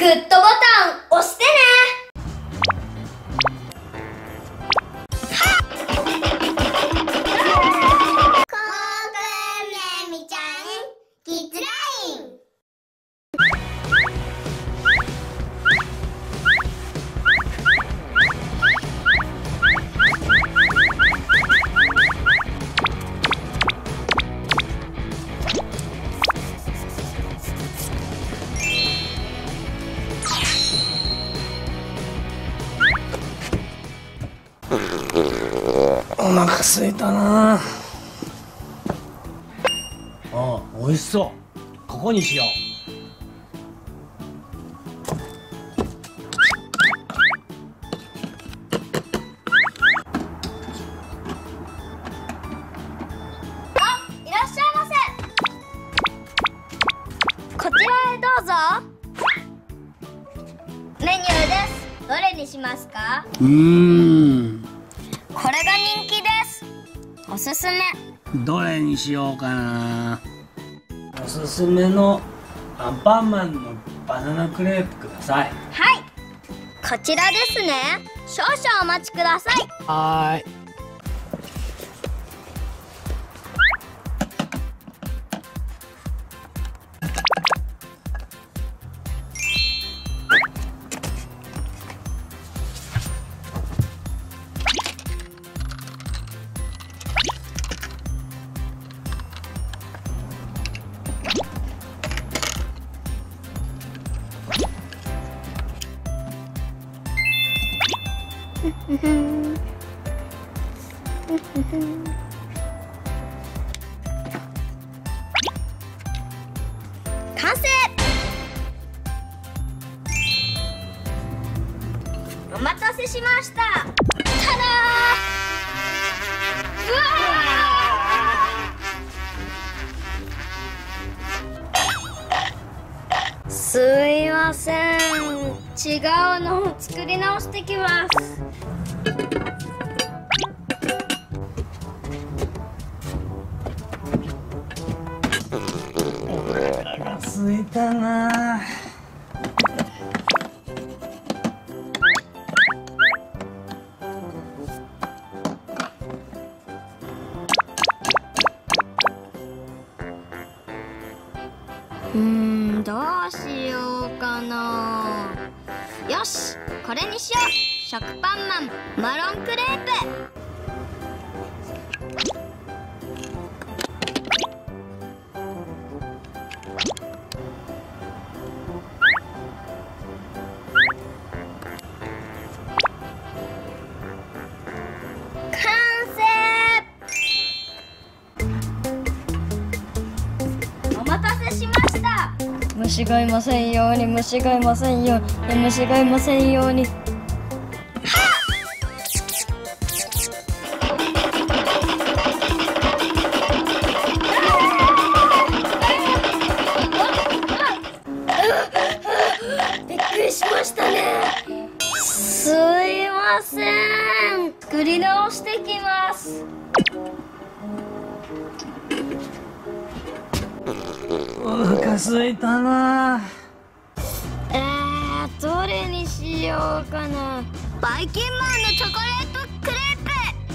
グッドボタン押してね。 お腹すいたな。あ、美味しそう。ここにしよう。 あ、いらっしゃいませ。こちらへどうぞ。メニューです。どれにしますか？これが人気です。おすすめ。 どれにしようかな。おすすめのアンパンマンのバナナクレープください。 はい、こちらですね。少々お待ちください。 はーい。 完成。お待たせしました。ただー。うわー。すいません。違うのを作り直してきます。 すいたな。 どうしようかな。よし、これにしよう。食パンマンマロンクレープ。 虫がいませんように、虫がいませんように、虫がいませんように。 びっくりしましたね。すいません。作り直してきます。 お腹すいたな。 どれにしようかな。バイキンマンのチョコレートクレープ。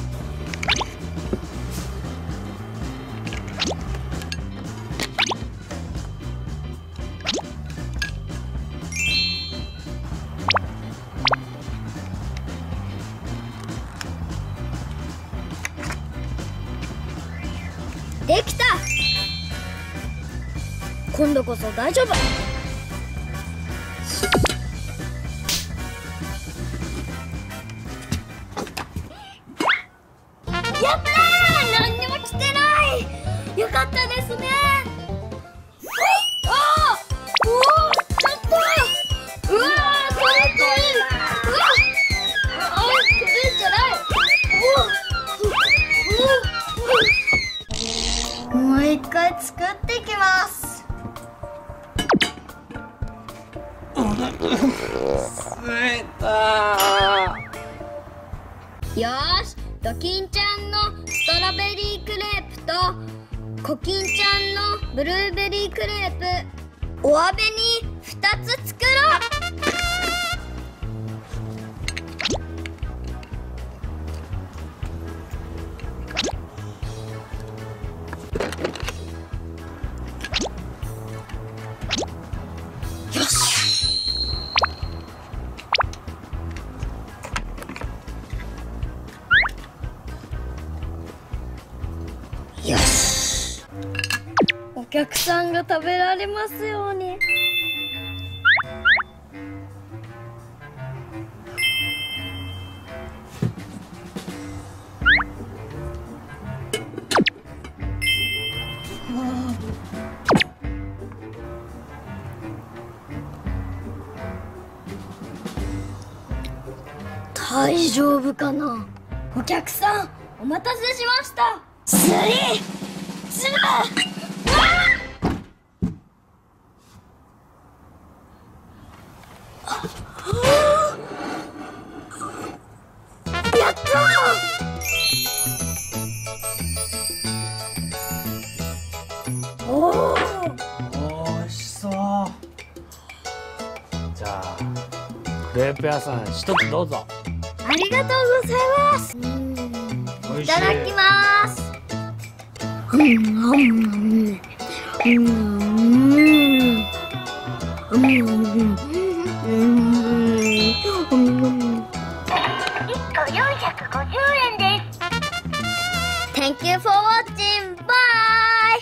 できた。今度こそ大丈夫。やったー。何にも来てない。よかったですね。ああ、うわ、ちょっと。うわー、これいい。うわ、これじゃない。もう一回作ってきます。よーし、ドキンちゃんのストロベリークレープとコキンちゃんのブルーベリークレープ、お詫びに2つ作ろう。 客さんが食べられますように。大丈夫かな。お客さんお待たせしました。3、2、やったー。お美味しそう。じゃあクレープ屋さん一つどうぞ。 ありがとうございます。 美味しい。 いただきます。Thank you for watching. Bye.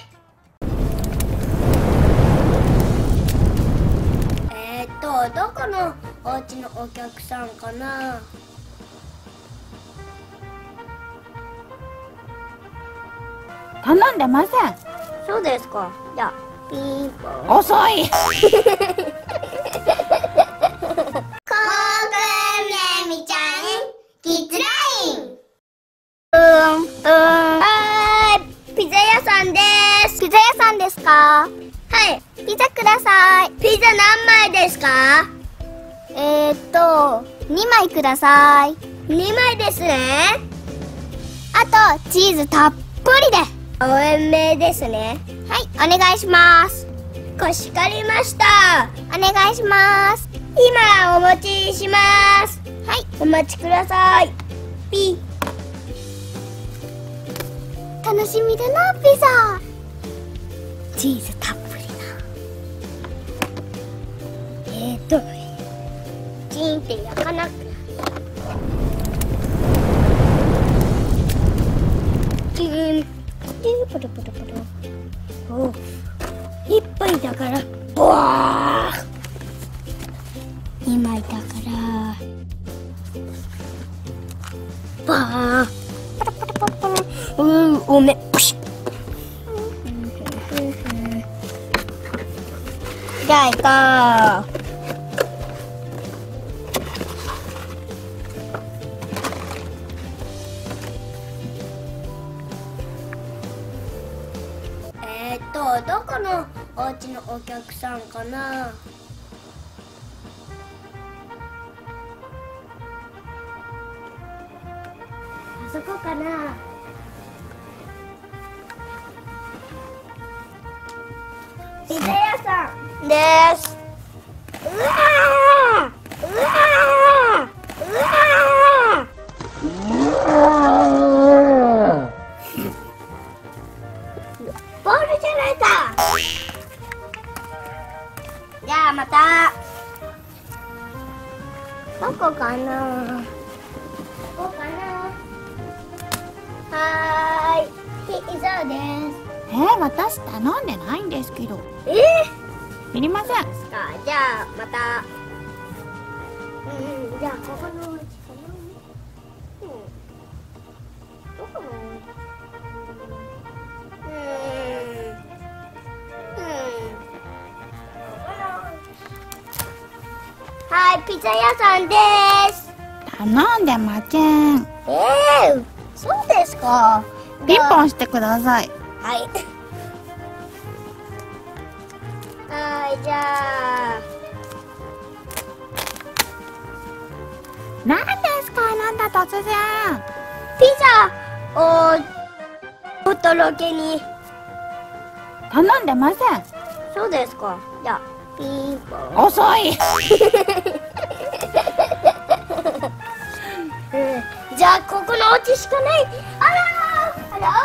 どこのお家のお客さんかな。 頼んでません。 そうですか。じゃあピンポン。 遅い。 みちゃんキッズライン。ピザ屋さんです。ピザ屋さんですか？はい、ピザください。ピザ何枚ですか？2枚ください。2枚ですね。あとチーズたっぷりで。応援名ですね。はい、お願いします。かしこまりました。お願いします。今お持ちします。はい、お待ちください。ピー。楽しみだな、ピザ。チーズたっぷりな。チンって焼かなく。チン。ポトポトポト。お、一杯だから。わあ。2枚だから。わあ。ポトポトポトポト。おめ。プシッ。じゃあ行こう。どこのお家のお客さんかな。あそこかな。ピザ屋さんです。うわー、うわー、うわー。ボールじゃないか。じゃあまた。どこかな。どこかな。はーい、ピザです。 私頼んでないんですけど。いりません。 じゃあまた。じゃあここのお家かな。どこのお家。はい、ピザ屋さんです。 頼んでません。 そうですか。 ピンポンしてください。 はい。はい、じゃあ。 何ですか、あなた突然。 ピザをお届けに。 頼んでません。 そうですか。じゃあピンポン。 遅い。 じゃあここのお家しかない。あら、うわ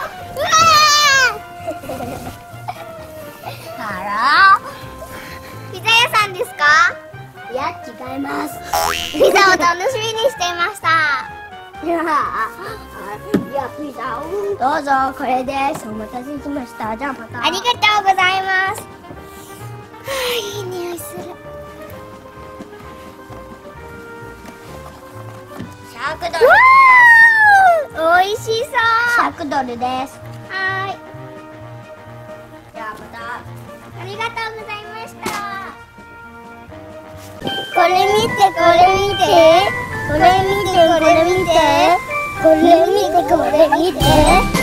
ー。あら、ピザ屋さんですか？いや、違います。ピザを楽しみにしていました。 じゃあピザをどうぞ。これです。お待たせしました。じゃあまた。ありがとうございます。いい匂いする。100ドル。おいしそう。100ドルです。はい。じゃあまた。ありがとうございました。これ見て、これ見て、これ見て、これ見て、これ見て、これ見て。